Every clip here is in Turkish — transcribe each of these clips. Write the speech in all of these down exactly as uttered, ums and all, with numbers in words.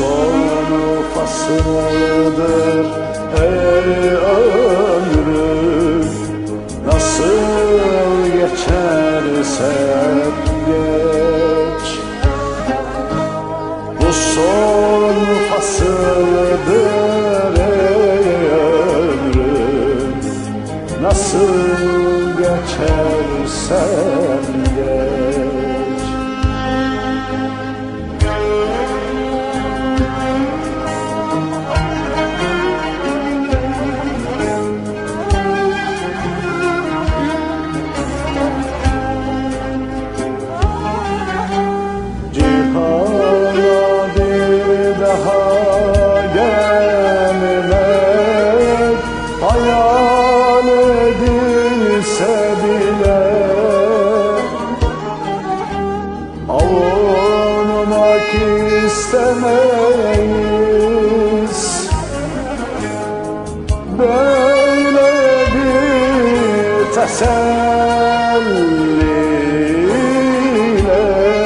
son fasıldır ey ömrüm. Nasıl geçerse geç, bu son fasıldır ey ömrüm. Nasıl geçersen geç. Hayal edilse bile avunmak istemeyiz. Böyle bir teselliyle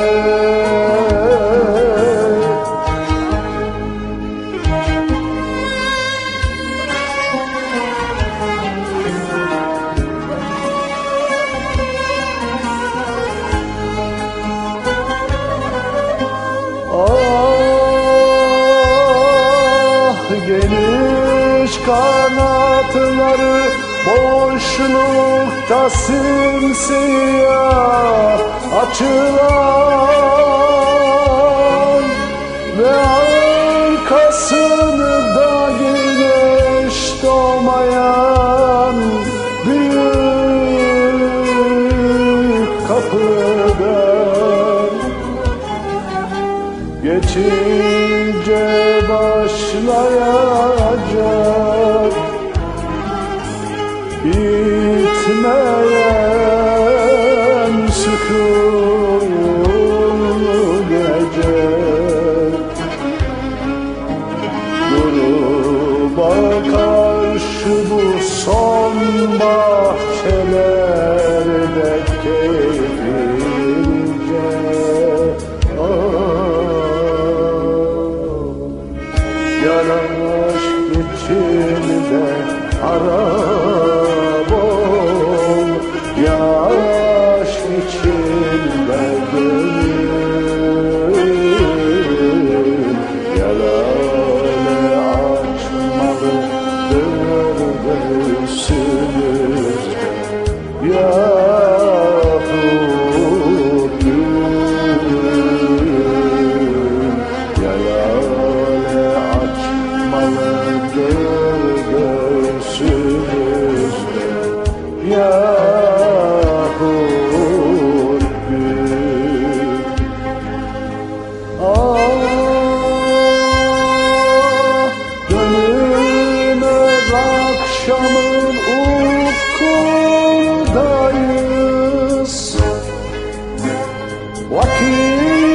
geniş kanatları boşlukta simsiyah açılan ve arkasında güneş doğmayan büyük kapıdan geçince başlayacak bitmeyen sükun gece. Gruba karşı bu son bahçelerde keyfince yanaş içinde harap ol, yaş içinde gönül. Yalane açmalıdır göğsümüzde yahut gül. Yalane açmalıdır göğsümüzde yahut gül. Ah, dönülmez akşamın ufkundayız. Vakit